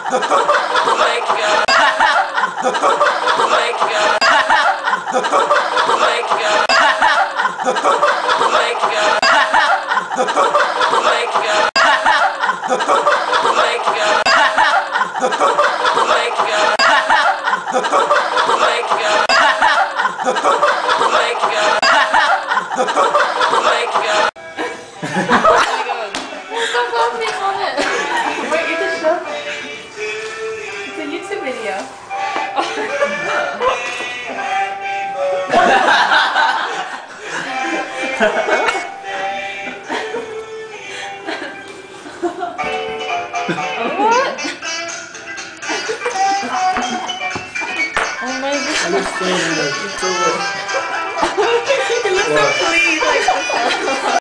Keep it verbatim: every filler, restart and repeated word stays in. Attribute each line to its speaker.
Speaker 1: Oh my god. Oh my god. Oh my god. Oh my god. Oh my god. Oh my god. Oh my god. Oh my god. Oh my god. Oh my god.
Speaker 2: Stop laughing on it. Wait, you just show me. It's a YouTube video. What? Oh my god.
Speaker 3: I'm just saying, like, it's over.
Speaker 2: It looks so clean, like